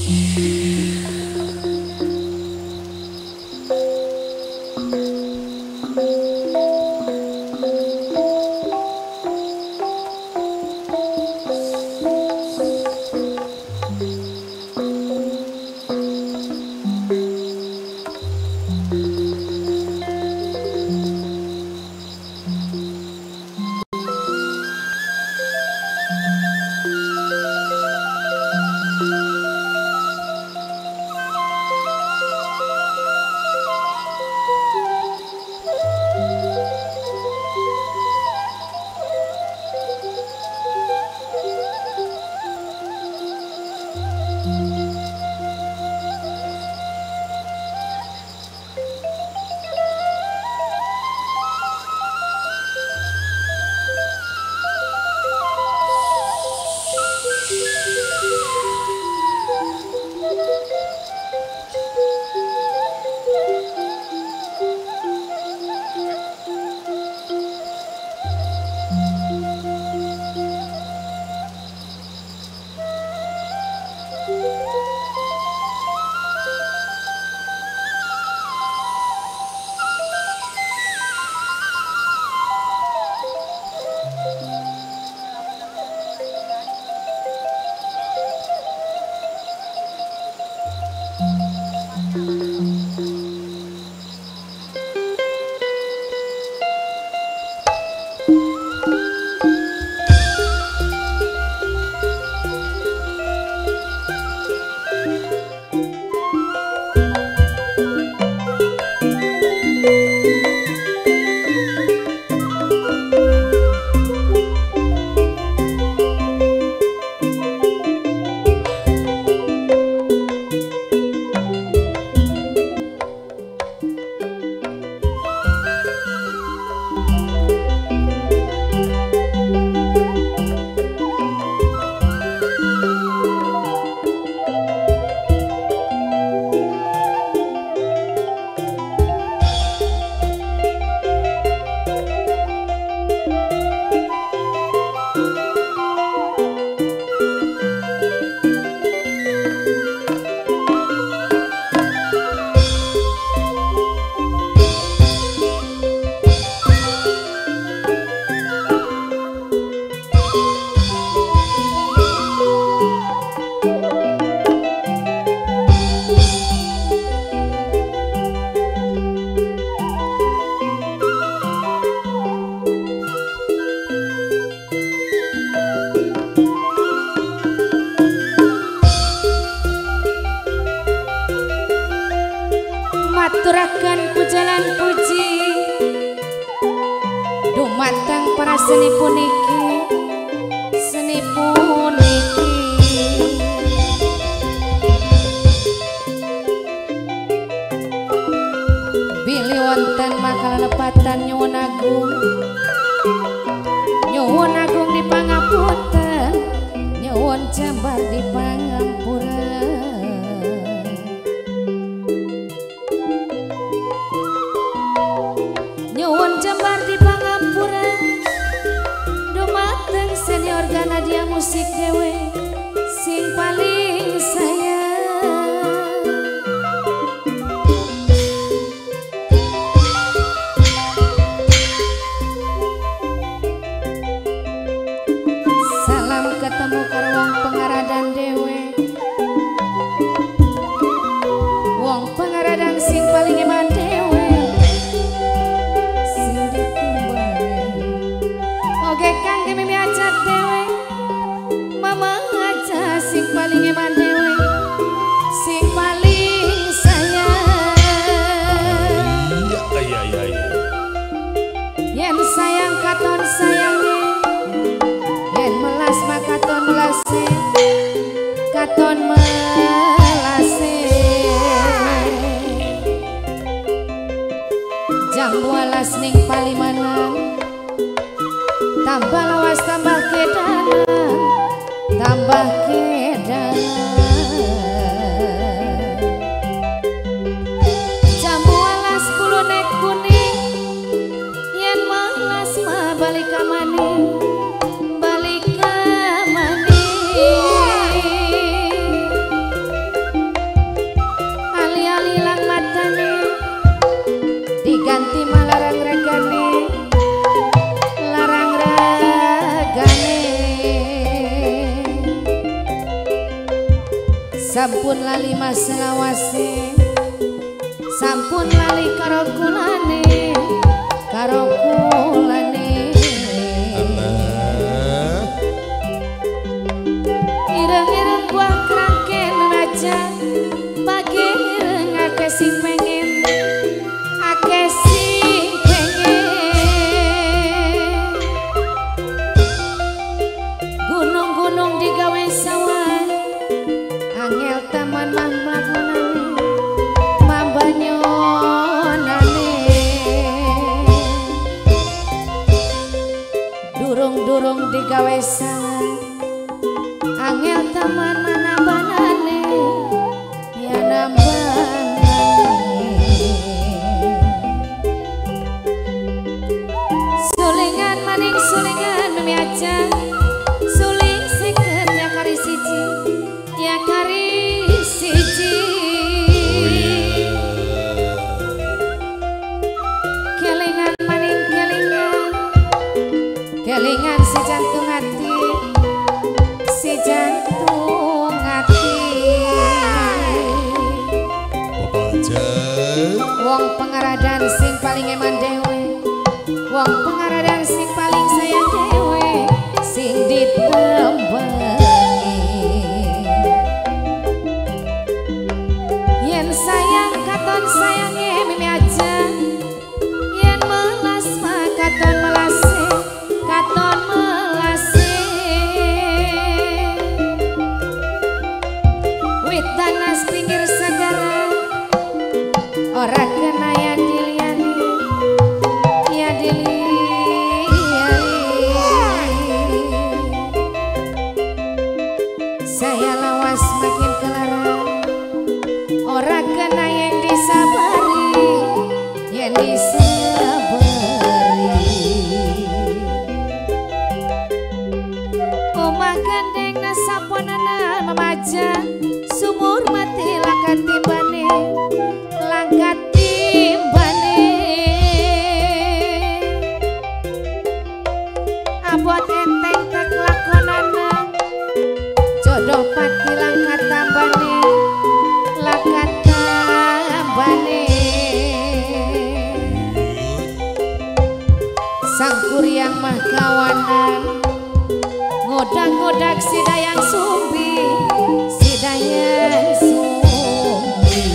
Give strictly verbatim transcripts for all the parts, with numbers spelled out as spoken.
Maturaken pujalan puji dumateng para seni puniki seni puniki bilih wonten makalepatan nyuwun agung nyuwun agung di pangapunten nyuwun jembar di pangampura nyuwun jembar di pangampura dumateng senior Ganadia musik dewe sing paling sayang salam ketemu karo wong pengaradan dewe wong pengaradan sing paling iman dewe sing dikumbang oke kang mimi aja dewe mama aja sing paling iman dewe sing paling sayang iya iya iya iya yen sayang katon sayange yen melas makaton melase katon melase jam dua belas ning Palimanan tambah lawas tambah kedanan tambah kedanan jam dua belas sepuluh nek kuning yen malas mah balik ka maning balik ka maning sampun lali maselawase sampun lali karo kulane karo kulane ireng-ireng buah kerangken raja pagi ireng ake sing pengen ake sing pengen gunung-gunung digawe sawah angel taman mah mlakonane mambanyonane durung-durung digawe sawah angel taman mah nambanane ya nambanane sulingan maning sulingan memi aja suling seket ya kari siji ya kari siji kelingan maning kelingan kelingan si jantung hati si jantung hati wong pengaradan sing paling eman dewe wong pengaradan sing paling sayang dewe sing ditembangi yen sayang katon sayange mimi aja yen melas mah katon melase katon melase wit tanas pinggir segara ora kena ya diliani ya diliani saya lawas makin kelarang ora kena yang disabari yang disabari omah gandeng nasaponana memaja sumur mati lakat timbane langkat timbane abot enteng tek lakonana jodoh pati langkat tambane langkat tambane sang kuryang mah kawanan ngodak-ngodak si dayang sumbi si dayang sumbi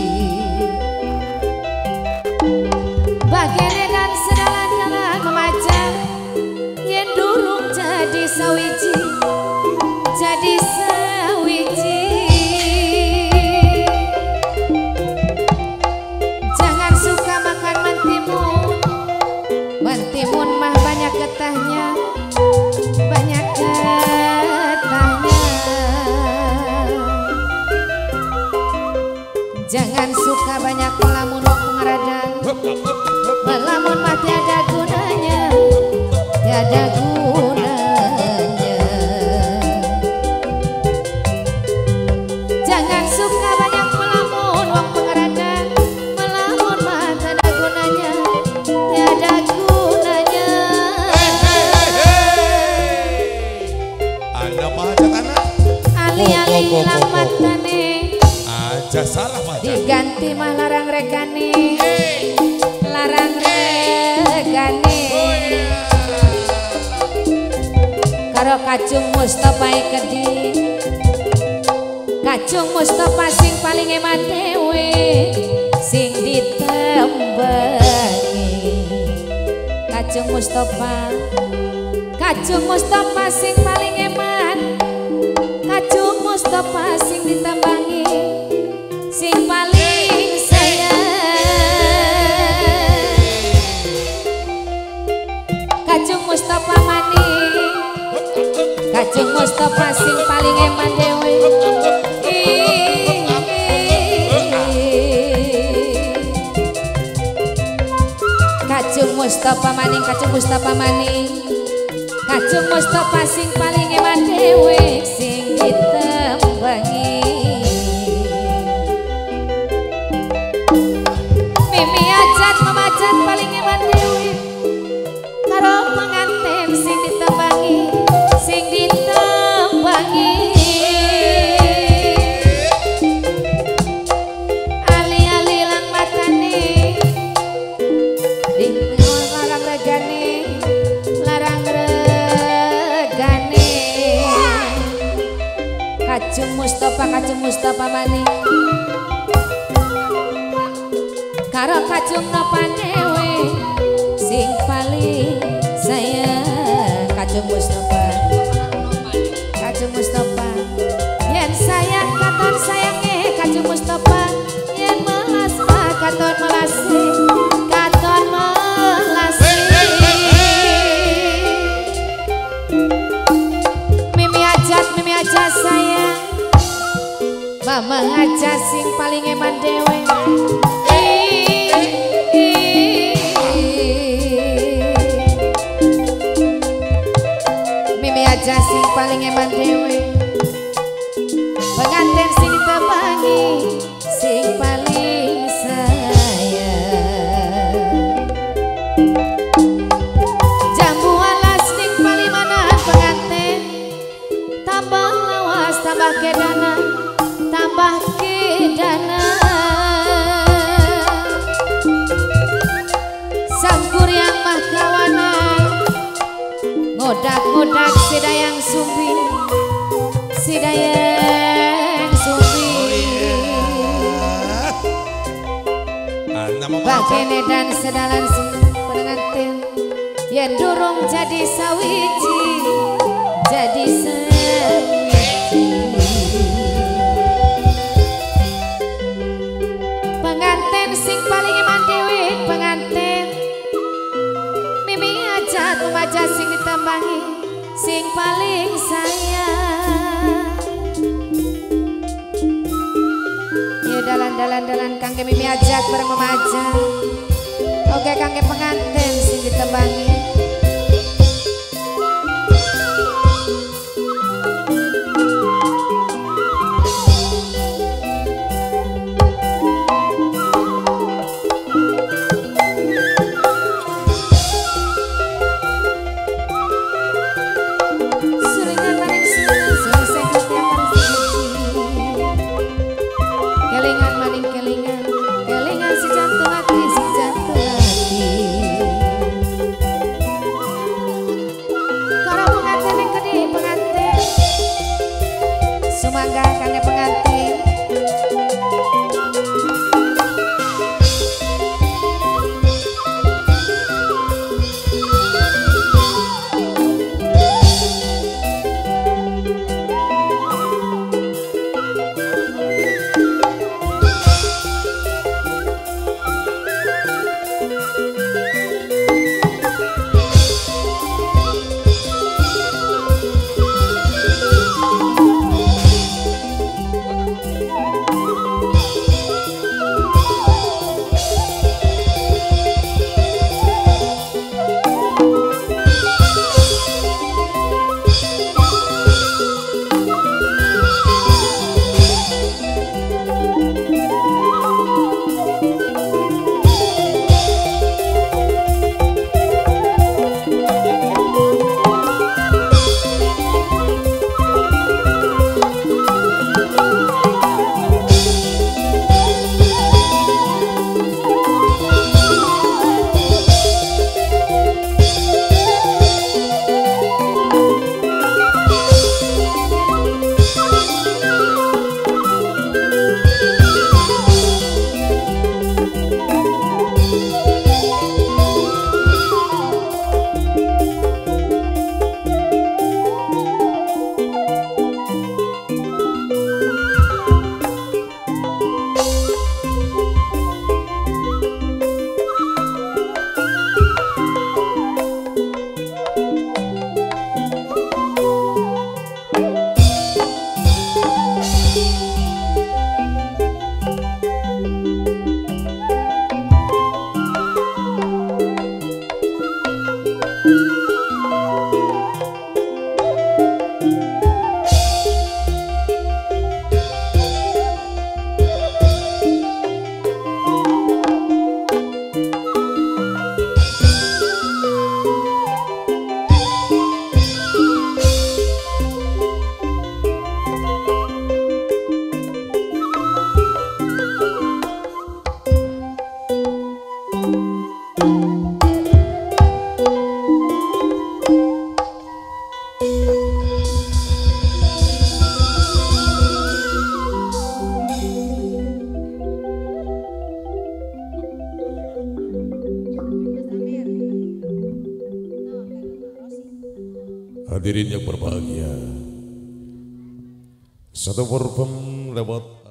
bagene dan sedalan-dalan memaja yen durung jadi sawiji jadi sawiji jangan suka makan mentimun mentimun mah banyak getahnya banyak getahnya jangan suka banyak melamun wong pengaradan melamun mah tiada gunanya tiada gunanya jangan suka banyak melamun wong pengaradan melamun mah tiada gunanya tiada gunanya Anda mah aja tanah ali-ali lamatane aja salah mah diganti mah larang rekane larang regane karo kacung Mustafa Ikedi kacung Mustafa sing paling eman dewe sing ditembangi kacung Mustafa kacung Mustafa sing paling eman kacung Mustafa sing ditembangi sing paling sayang kacung Mustafa maning kacung Mustafa sing paling eman dewe kacung Mustafa maning kacung Mustafa maning kacung Mustafa sing paling eman dewe sing ditembangi mimi ajat memajat paling eman dewe karo pengantin sing ditembangi sing ditembangi Mustafa Kajeng Mustafa Maning karo Kajeng Ngapanewe sing paling sayang Kajeng Mustafa Kajeng Mustafa yen sayang katon sayange Kajeng Mustafa yen melas katon melase katon melase Mimi ajat Mimi ajat sayang Mama aja sing paling eman dewe Mimi aja sing paling eman dewe pengantin sing ditemangi sing paling sayang jambu alas sing paling manan pengantin tambah lawas tambah kedana tambah kedana sangkur yang mah kawanan ngodak-ngodak sidayang sumbi sidayang sumbi bakene dan sedalan sing pengantin yen durung jadi sawiji jadi sawiji pengantin sing paling eman dewe pengantin Mimi ajat umaja sing ditambahi sing paling sayang ya dalan-dalan-dalan kangge Mimi ajat bareng Mama Ajat oke kangge pengantin sing ditambahi Sumangga kangge pengantin hadirin yang berbahagia. Satu perform lewat